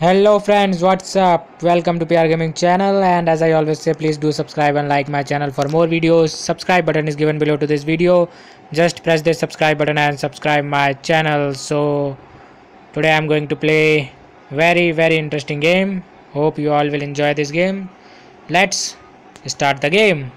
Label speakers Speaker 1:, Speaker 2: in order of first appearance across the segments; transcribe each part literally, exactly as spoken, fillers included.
Speaker 1: Hello friends, what's up? Welcome to P R Gaming channel, and as I always say, please do subscribe and like my channel for more videos. Subscribe button is given below to this video. Just press the subscribe button and subscribe my channel. So today I'm going to play very very interesting game. Hope you all will enjoy this game. Let's start the game.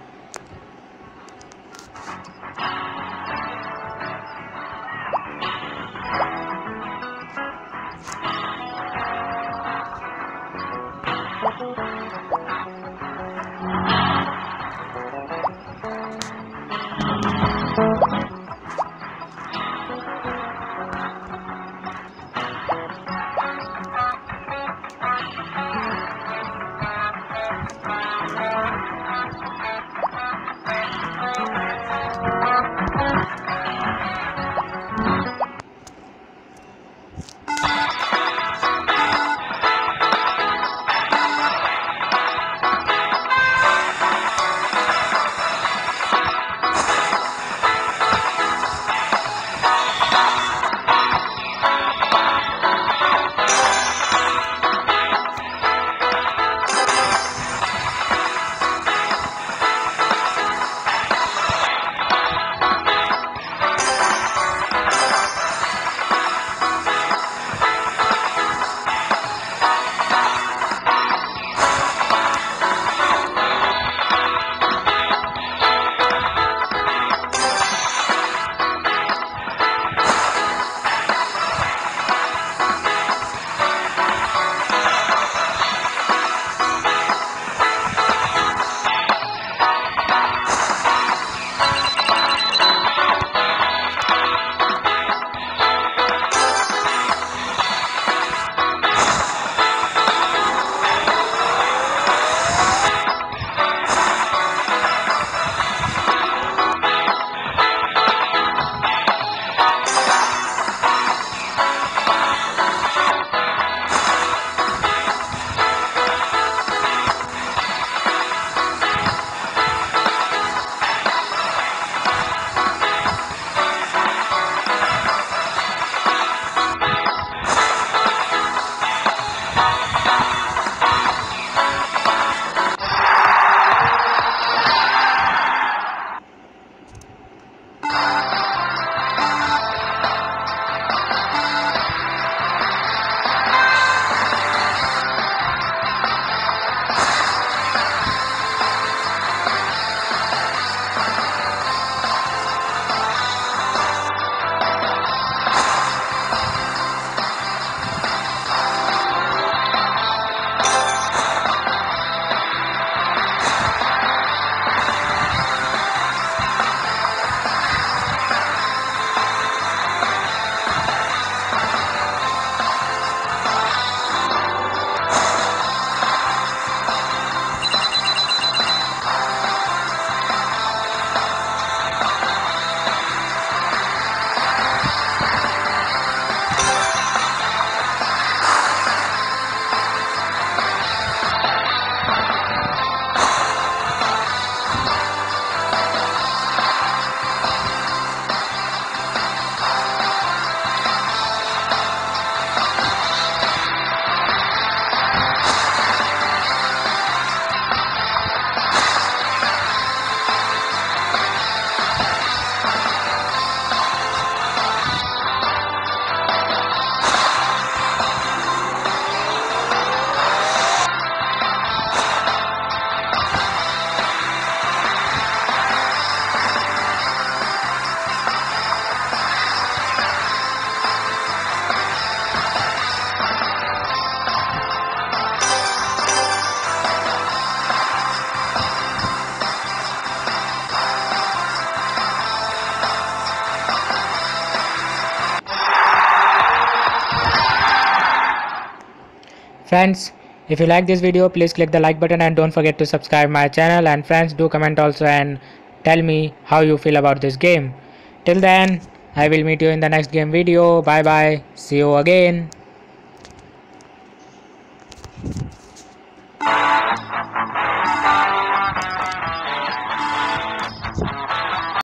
Speaker 1: Friends, if you like this video, please click the like button and don't forget to subscribe my channel. And friends, do comment also and tell me how you feel about this game. Till then, I will meet you in the next game video. Bye bye. See you again.